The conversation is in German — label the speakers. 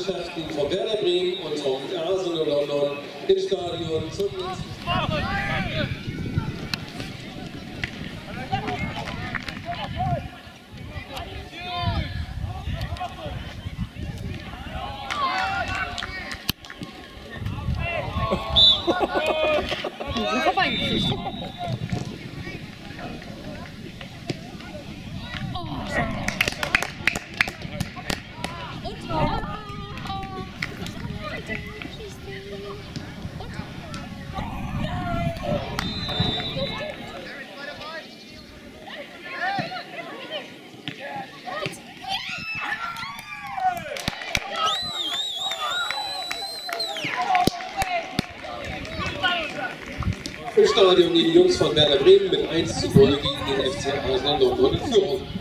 Speaker 1: Mannschaften von Werder Bremen und vom Arsenal London im Stadion zum Im Stadion gegen die Jungs von Werder Bremen mit 1:0 gegen den FC Arsenal London in Führung.